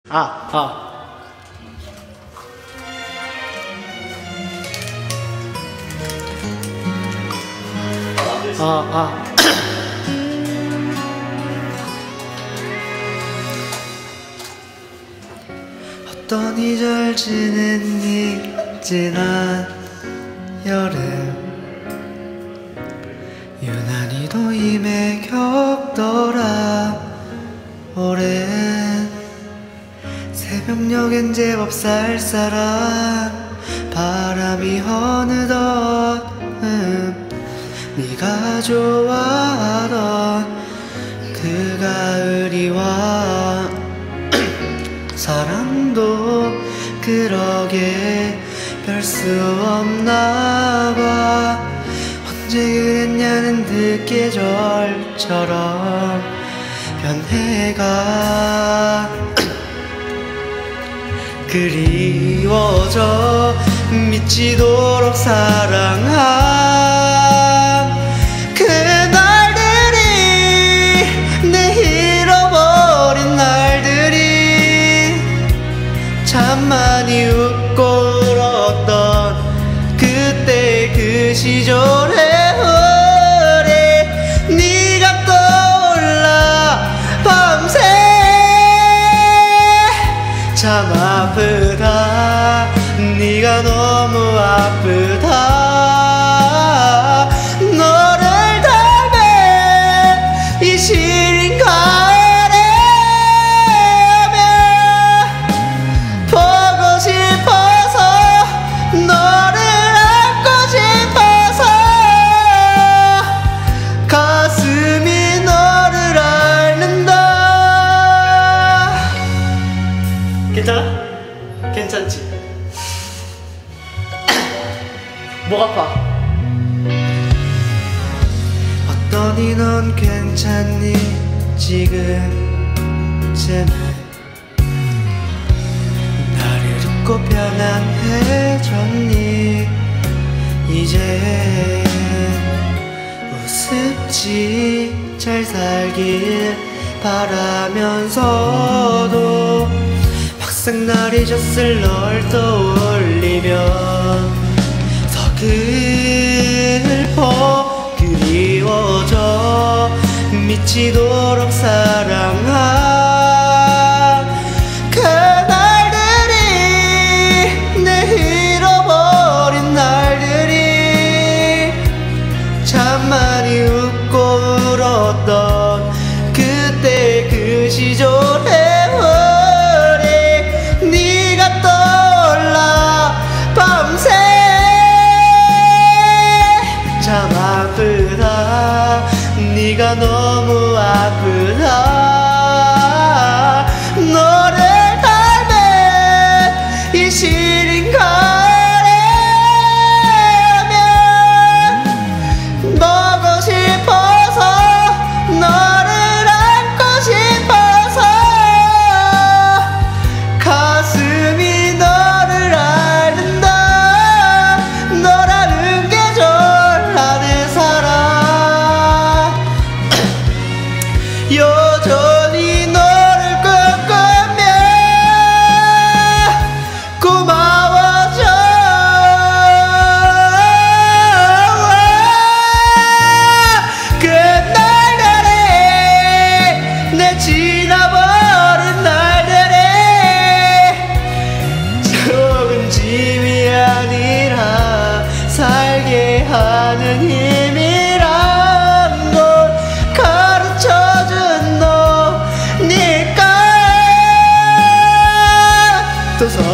어떠니 잘 지냈니 지난 여름 유난히도 힘에 겹더라 오랜 새벽녘엔 제법 쌀쌀한 바람이 어느덧 네가 좋아하던 그 가을이 와 사랑도 그러게 별 수 없나봐 언제 그랬냐는 늦계절처럼 변해가 그리워져 미치도록 사랑한 그날들이 내 잃어버린 날들이 참 많이 웃고 울었던 그때 그 시절의 우리 네가 떠올라 밤새 참 아프다 네가 너무 아프다 너를 닮은 이 시린 가을에면 보고 싶어서 너를 안고 싶어서 가슴이 너를 앓는다. 괜찮아? 괜찮지? 목 아파. 어떠니 넌 괜찮니 지금쯤은 나를 잊고 편안해졌니 이제 우습지 잘 살길 바라면서도 막상 날 잊었을 널 떠올리면 서글퍼 그리워져 미치도록 사랑한 그날들이 내 잃어버린 날들이 참 많이 웃고 울었던 그때 그 시절의 우리 네가 떠올라 밤새 참 아프다 네가 너무 아프다 너를 닮은 이 시린 가을에면 보고 싶어서 너를 안고 싶어서 가슴이 너를 앓는다 너라는 계절 안에 살아 여전히 너를 꿈꾸며 고마워져 그날들이 내 지나버린 날들이 적은 짐이 아니라 살게 하는 힘이란 걸 가르쳐준 너니까 또